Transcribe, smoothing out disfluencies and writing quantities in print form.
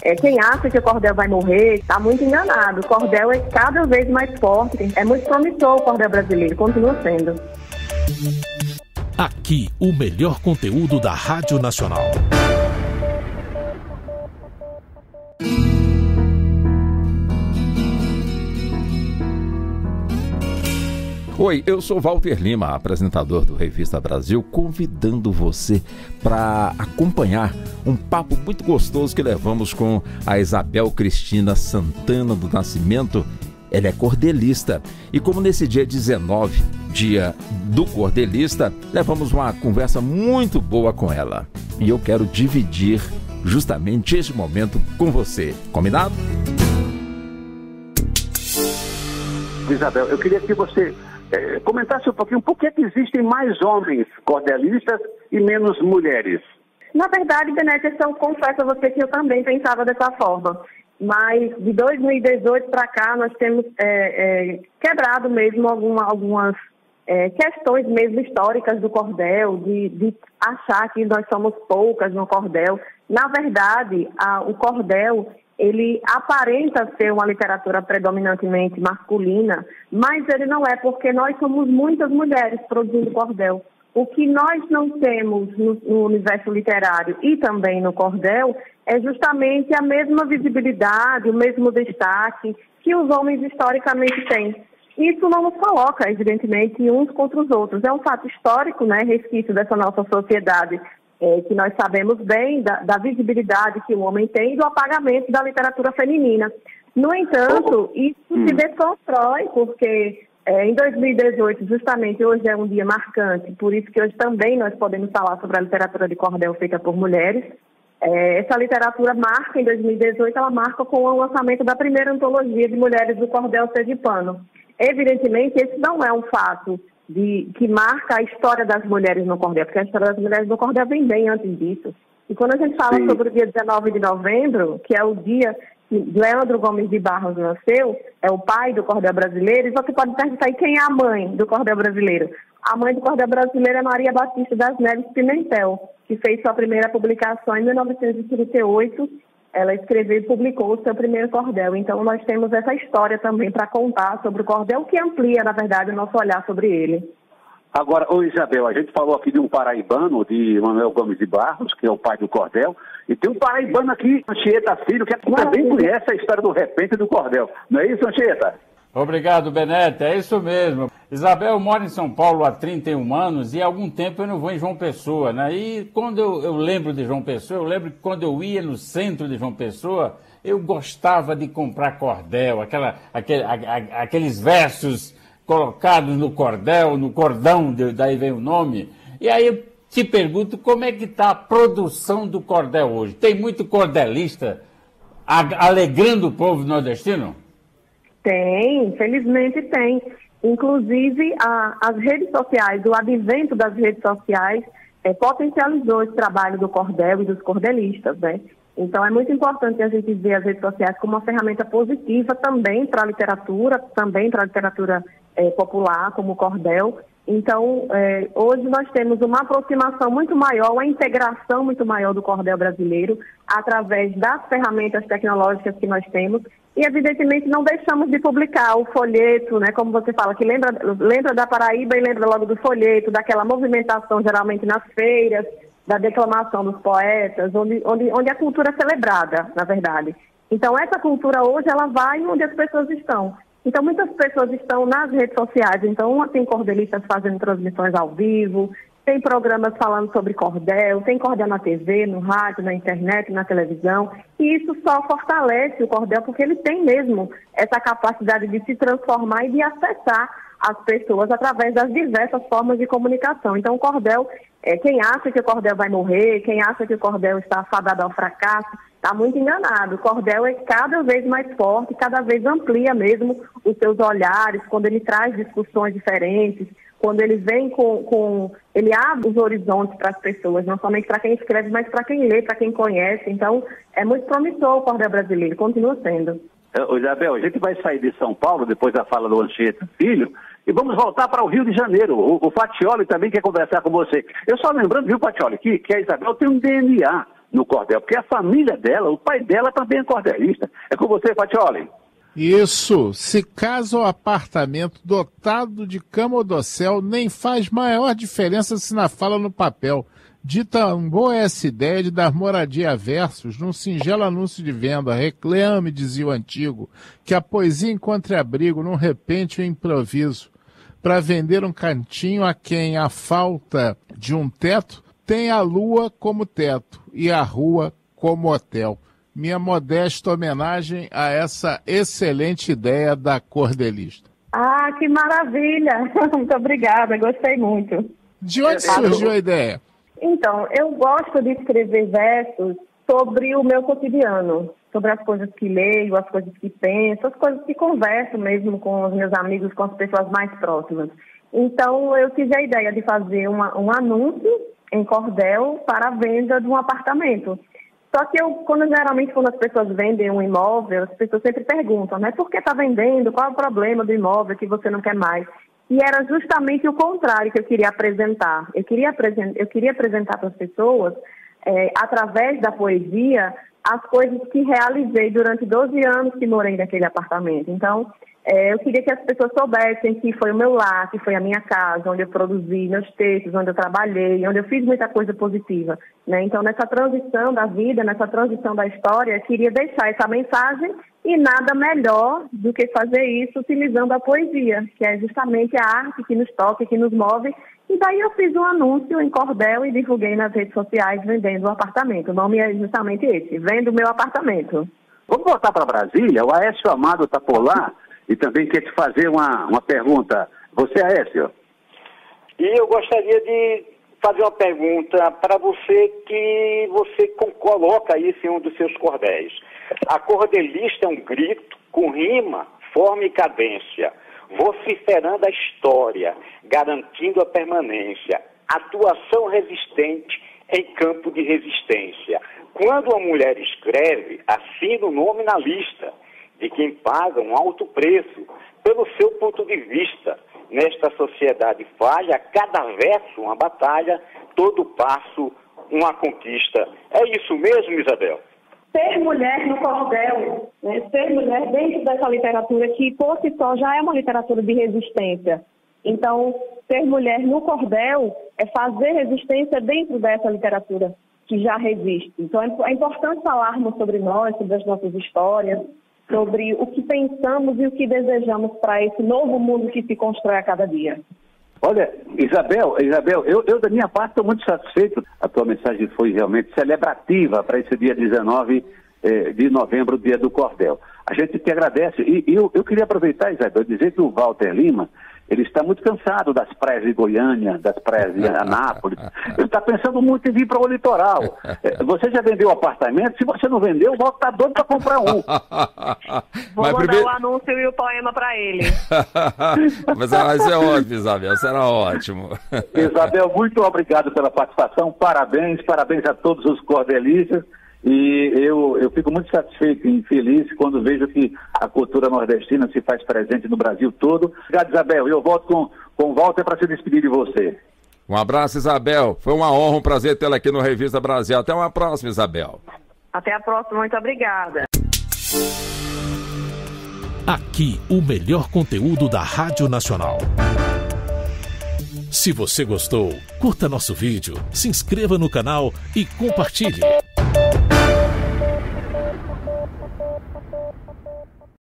Quem acha que o cordel vai morrer está muito enganado. O cordel é cada vez mais forte. É muito promissor o cordel brasileiro, continua sendo. Aqui, o melhor conteúdo da Rádio Nacional. Oi, eu sou Walter Lima, apresentador do Revista Brasil, convidando você para acompanhar um papo muito gostoso que levamos com a Isabel Cristina Santana do Nascimento. Ela é cordelista e como nesse dia 19, dia do cordelista, levamos uma conversa muito boa com ela. E eu quero dividir justamente este momento com você. Combinado? Isabel, eu queria que você comentasse um pouquinho por que existem mais homens cordelistas e menos mulheres. Na verdade, Benete, eu confesso a você que eu também pensava dessa forma. Mas de 2018 para cá, nós temos quebrado mesmo algumas questões mesmo históricas do cordel, de achar que nós somos poucas no cordel. Na verdade, o cordel, ele aparenta ser uma literatura predominantemente masculina, mas ele não é, porque nós somos muitas mulheres produzindo cordel. O que nós não temos no universo literário e também no cordel é justamente a mesma visibilidade, o mesmo destaque que os homens historicamente têm. Isso não nos coloca, evidentemente, uns contra os outros. É um fato histórico, né, resquício dessa nossa sociedade, que nós sabemos bem da visibilidade que o homem tem e do apagamento da literatura feminina. No entanto, isso se desconstrói, porque em 2018, justamente hoje é um dia marcante, por isso que hoje também nós podemos falar sobre a literatura de cordel feita por mulheres. Essa literatura marca, em 2018, ela marca com o lançamento da primeira antologia de mulheres do cordel sergipano. Evidentemente, esse não é um fato que marca a história das mulheres no cordel, porque a história das mulheres no cordel vem bem antes disso. E quando a gente fala sobre o dia 19 de novembro, que é o dia que Leandro Gomes de Barros nasceu, é o pai do cordel brasileiro, e você pode perguntar, e quem é a mãe do cordel brasileiro? A mãe do cordel brasileiro é Maria Batista das Neves Pimentel, que fez sua primeira publicação em 1938. Ela escreveu e publicou o seu primeiro cordel. Então, nós temos essa história também para contar sobre o cordel, que amplia, na verdade, o nosso olhar sobre ele. Agora, Isabel, a gente falou aqui de um paraibano, de Manuel Gomes de Barros, que é o pai do cordel, e tem um paraibano aqui, Anchieta Filho, que também conhece a história do repente e do cordel. Não é isso, Anchieta? Obrigado, Benete, é isso mesmo. Isabel mora em São Paulo há 31 anos e há algum tempo eu não vou em João Pessoa, né? E quando eu lembro de João Pessoa, eu lembro que quando eu ia no centro de João Pessoa, eu gostava de comprar cordel, aqueles versos colocados no cordel, no cordão, daí vem o nome. E aí eu te pergunto, como é que está a produção do cordel hoje? Tem muito cordelista alegrando o povo nordestino? Tem, infelizmente tem. Inclusive, as redes sociais, o advento das redes sociais potencializou esse trabalho do cordel e dos cordelistas, né? Então, é muito importante a gente ver as redes sociais como uma ferramenta positiva também para a literatura, popular, como o cordel. Então, hoje nós temos uma aproximação muito maior, uma integração muito maior do cordel brasileiro através das ferramentas tecnológicas que nós temos. E, evidentemente, não deixamos de publicar o folheto, né, como você fala, que lembra da Paraíba e lembra logo do folheto, daquela movimentação, geralmente nas feiras, da declamação dos poetas, onde a cultura é celebrada, na verdade. Então, essa cultura hoje, ela vai onde as pessoas estão. Então, muitas pessoas estão nas redes sociais. Então, tem cordelistas fazendo transmissões ao vivo, tem programas falando sobre cordel, tem cordel na TV, no rádio, na internet, na televisão. E isso só fortalece o cordel, porque ele tem mesmo essa capacidade de se transformar e de acessar as pessoas através das diversas formas de comunicação. Então, o cordel, quem acha que o cordel vai morrer, quem acha que o cordel está fadado ao fracasso, está muito enganado. O cordel é cada vez mais forte, cada vez amplia mesmo os seus olhares, quando ele traz discussões diferentes, quando ele vem ele abre os horizontes para as pessoas, não somente para quem escreve, mas para quem lê, para quem conhece. Então, é muito promissor o cordel brasileiro, continua sendo. Isabel, a gente vai sair de São Paulo, depois da fala do Anchieta Filho, e vamos voltar para o Rio de Janeiro. O Fatioli também quer conversar com você. Eu só lembrando, viu, Fatioli, que a Isabel tem um DNA no cordel, porque a família dela, o pai dela também é cordelista. É com você, Fatioli. Isso, se casa o apartamento dotado de cama ou dossel, nem faz maior diferença se na fala no papel. De tão boa é essa ideia de dar moradia a versos num singelo anúncio de venda. Reclame, dizia o antigo, que a poesia encontre abrigo num repente ou improviso, para vender um cantinho a quem a falta de um teto tem a lua como teto e a rua como hotel. Minha modesta homenagem a essa excelente ideia da cordelista. Ah, que maravilha! Muito obrigada, gostei muito. De onde surgiu a ideia? Então, eu gosto de escrever versos sobre o meu cotidiano, sobre as coisas que leio, as coisas que penso, as coisas que converso mesmo com os meus amigos, com as pessoas mais próximas. Então, eu tive a ideia de fazer um anúncio em cordel para a venda de um apartamento. Só que geralmente quando as pessoas vendem um imóvel, as pessoas sempre perguntam, né? Por que está vendendo? Qual é o problema do imóvel que você não quer mais? E era justamente o contrário que eu queria apresentar. Eu queria apresentar para as pessoas, através da poesia, as coisas que realizei durante 12 anos que morei naquele apartamento. Então, eu queria que as pessoas soubessem que foi o meu lar, que foi a minha casa, onde eu produzi meus textos, onde eu trabalhei, onde eu fiz muita coisa positiva, né? Então, nessa transição da vida, nessa transição da história, eu queria deixar essa mensagem e nada melhor do que fazer isso utilizando a poesia, que é justamente a arte que nos toca, que nos move. E daí eu fiz um anúncio em cordel e divulguei nas redes sociais vendendo um apartamento. O nome é justamente esse, Vendo o Meu Apartamento. Vamos voltar para Brasília. O Aécio Amado está por lá e também quer te fazer uma pergunta. Você, Aécio? E eu gostaria de fazer uma pergunta para você que você coloca isso em um dos seus cordéis. A cordelista é um grito com rima, forma e cadência, vociferando a história, garantindo a permanência, atuação resistente em campo de resistência. Quando a mulher escreve, assina o nome na lista de quem paga um alto preço pelo seu ponto de vista. Nesta sociedade falha, cada verso uma batalha, todo passo uma conquista. É isso mesmo, Isabel? Ser mulher no cordel, né? Ser mulher dentro dessa literatura que por si só já é uma literatura de resistência. Então, ser mulher no cordel é fazer resistência dentro dessa literatura que já resiste. Então, é importante falarmos sobre nós, sobre as nossas histórias, sobre o que pensamos e o que desejamos para esse novo mundo que se constrói a cada dia. Olha, Isabel, eu da minha parte estou muito satisfeito. A tua mensagem foi realmente celebrativa para esse dia 19 de novembro, dia do cordel. A gente te agradece. E eu queria aproveitar, Isabel, dizer que o Walter Lima, ele está muito cansado das praias de Goiânia, das praias de Anápolis. Ele está pensando muito em vir para o litoral. Você já vendeu apartamento? Se você não vendeu, o Walter está doido para comprar um. Vou mandar o anúncio e o poema para ele. Mas é ótimo, Isabel. Será ótimo. Isabel, muito obrigado pela participação. Parabéns a todos os cordelistas. E eu fico muito satisfeito e feliz quando vejo que a cultura nordestina se faz presente no Brasil todo. Obrigado, Isabel. Eu volto com o Walter para se despedir de você. Um abraço, Isabel. Foi uma honra, um prazer tê-la aqui no Revista Brasil. Até uma próxima, Isabel. Até a próxima. Muito obrigada. Aqui, o melhor conteúdo da Rádio Nacional. Se você gostou, curta nosso vídeo, se inscreva no canal e compartilhe.